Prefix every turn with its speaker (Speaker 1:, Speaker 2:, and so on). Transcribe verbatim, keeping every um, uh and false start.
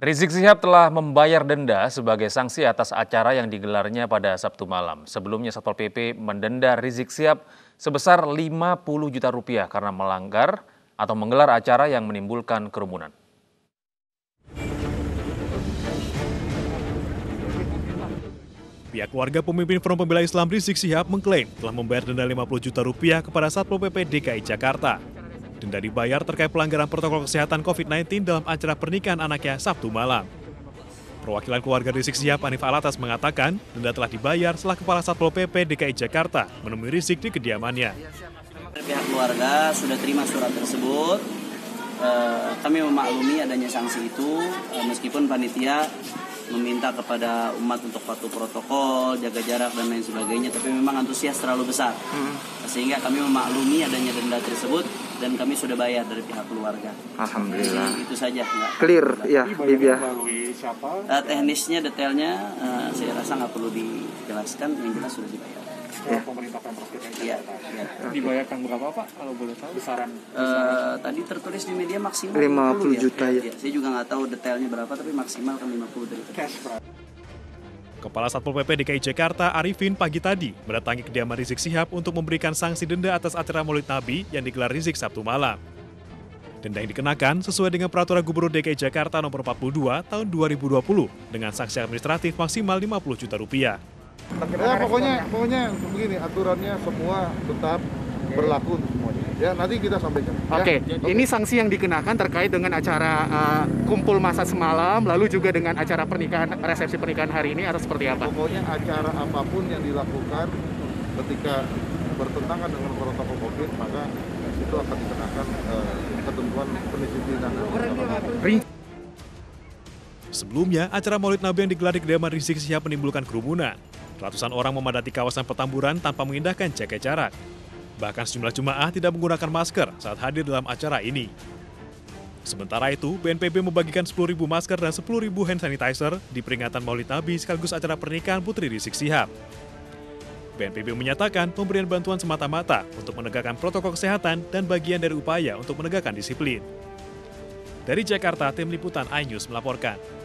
Speaker 1: Rizik Syihab telah membayar denda sebagai sanksi atas acara yang digelarnya pada Sabtu malam. Sebelumnya Satpol P P mendenda Rizik Syihab sebesar lima puluh juta rupiah karena melanggar atau menggelar acara yang menimbulkan kerumunan.
Speaker 2: Pihak keluarga pemimpin Front Pembela Islam Rizik Syihab mengklaim telah membayar denda lima puluh juta rupiah kepada Satpol P P D K I Jakarta. Denda dibayar terkait pelanggaran protokol kesehatan COVID sembilan belas dalam acara pernikahan anaknya Sabtu malam. Perwakilan keluarga Rizik Syihab Hanif Alatas mengatakan denda telah dibayar setelah Kepala Satpol P P D K I Jakarta menemui Rizik di kediamannya.
Speaker 3: Pihak keluarga sudah terima surat tersebut. Uh, kami memaklumi adanya sanksi itu, uh, meskipun panitia meminta kepada umat untuk patuh protokol, jaga jarak dan lain sebagainya, tapi memang antusias terlalu besar, hmm. sehingga kami memaklumi adanya denda tersebut dan kami sudah bayar dari pihak keluarga.
Speaker 4: Alhamdulillah.
Speaker 3: Jadi, itu saja. Enggak,
Speaker 4: clear, ya, Bibia.
Speaker 3: Uh, teknisnya, detailnya, uh, saya rasa nggak perlu dijelaskan, yang jelas sudah dibayar.
Speaker 5: Ya. Pemerintah Pemprov D K I
Speaker 3: ya,
Speaker 5: ya. Dibayarkan berapa Pak kalau boleh tahu besaran?
Speaker 3: Uh, tadi tertulis di media maksimal
Speaker 4: lima puluh juta ya.
Speaker 3: ya. Saya juga nggak tahu detailnya berapa, tapi maksimal kan lima puluh dari
Speaker 5: cash.
Speaker 2: Kepala Satpol P P D K I Jakarta Arifin pagi tadi mendatangi kediaman Rizik Syihab untuk memberikan sanksi denda atas acara Maulid Nabi yang digelar Rizik Sabtu malam. Denda yang dikenakan sesuai dengan Peraturan Gubernur D K I Jakarta nomor empat puluh dua tahun dua ribu dua puluh dengan sanksi administratif maksimal lima puluh juta rupiah.
Speaker 6: Ya, pokoknya pokoknya begini, aturannya semua tetap berlaku semuanya. Ya, nanti kita sampaikan.
Speaker 5: Oke,
Speaker 6: ya.
Speaker 5: Ini sanksi yang dikenakan terkait dengan acara uh, kumpul massa semalam, lalu juga dengan acara pernikahan, resepsi pernikahan hari ini atau seperti apa?
Speaker 6: Pokoknya acara apapun yang dilakukan ketika bertentangan dengan protokol COVID, maka itu akan dikenakan uh, ketentuan pendisiplinan.
Speaker 2: Sebelumnya, acara Maulid Nabi yang digelar di kediaman Rizik Syihab menimbulkan kerumunan. Ratusan orang memadati kawasan Petamburan tanpa mengindahkan jaga jarak. Bahkan sejumlah jemaah tidak menggunakan masker saat hadir dalam acara ini. Sementara itu, B N P B membagikan sepuluh ribu masker dan sepuluh ribu hand sanitizer di peringatan Maulid Nabi sekaligus acara pernikahan Putri Rizik Syihab. B N P B menyatakan pemberian bantuan semata-mata untuk menegakkan protokol kesehatan dan bagian dari upaya untuk menegakkan disiplin. Dari Jakarta, tim liputan iNews melaporkan.